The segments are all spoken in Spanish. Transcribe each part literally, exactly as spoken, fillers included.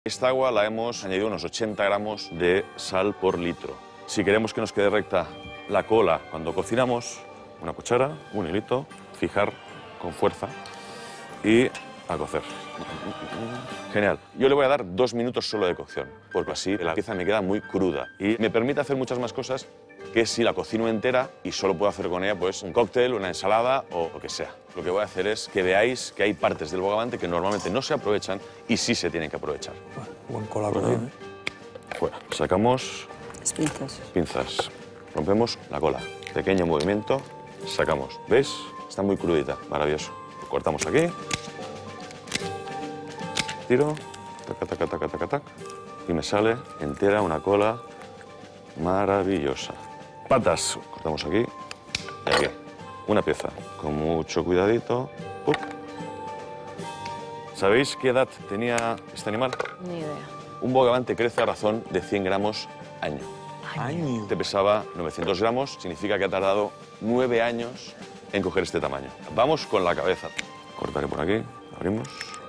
Esta agua la hemos añadido unos ochenta gramos de sal por litro. Si queremos que nos quede recta la cola cuando cocinamos, una cuchara, un hilito, fijar con fuerza y a cocer. Genial. Yo le voy a dar dos minutos solo de cocción, porque así la pieza me queda muy cruda y me permite hacer muchas más cosas que si la cocino entera y solo puedo hacer con ella pues un cóctel, una ensalada o lo que sea. Lo que voy a hacer es que veáis que hay partes del bogavante que normalmente no se aprovechan y sí se tienen que aprovechar. Bueno, buen colaborador, ¿eh? Fuera. Sacamos Las pinzas. pinzas. Rompemos la cola. Pequeño movimiento. Sacamos. ¿Veis? Está muy crudita. Maravilloso. Lo cortamos aquí. Tiro. Taca, taca, taca, taca, tac. Y me sale entera una cola maravillosa. Patas. Cortamos aquí y aquí. Una pieza. Con mucho cuidadito. ¡Pup! ¿Sabéis qué edad tenía este animal? Ni idea. Un bogavante crece a razón de cien gramos año. Año. Este pesaba novecientos gramos, significa que ha tardado nueve años en coger este tamaño. Vamos con la cabeza. Cortaré por aquí, abrimos.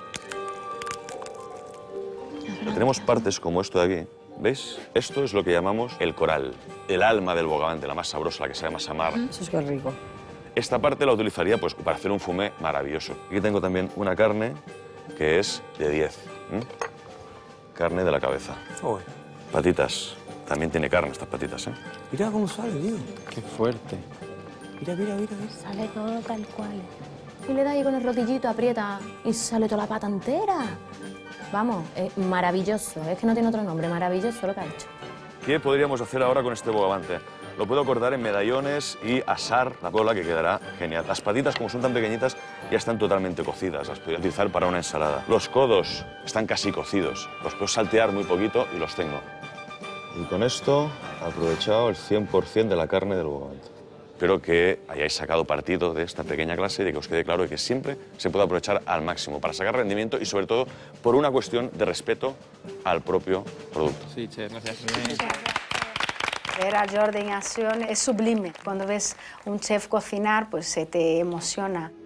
Tenemos partes como esto de aquí. ¿Veis? Esto es lo que llamamos el coral, el alma del bogavante, la más sabrosa, la que sabe más a mar. Eso es que rico. Esta parte la utilizaría pues, para hacer un fumé maravilloso. Aquí tengo también una carne que es de diez. ¿Mm? Carne de la cabeza. Oh, Patitas. También tiene carne estas patitas, ¿eh? mira cómo sale, tío. Qué fuerte. Mira, mira, mira, mira. Sale todo tal cual. Y le da ahí con el rodillito, aprieta y sale toda la pata entera. Vamos, es maravilloso. Es que no tiene otro nombre. Maravilloso lo que ha hecho. ¿Qué podríamos hacer ahora con este bogavante? Lo puedo cortar en medallones y asar la cola, que quedará genial. Las patitas, como son tan pequeñitas, ya están totalmente cocidas. Las podría utilizar para una ensalada. Los codos están casi cocidos. Los puedo saltear muy poquito y los tengo. Y con esto he aprovechado el cien por cien de la carne del bogavante. Espero que hayáis sacado partido de esta pequeña clase y de que os quede claro que siempre se puede aprovechar al máximo para sacar rendimiento y, sobre todo, por una cuestión de respeto al propio producto. Sí, chef, gracias. Ver a Jordi en acción es sublime. Cuando ves un chef cocinar, pues se te emociona.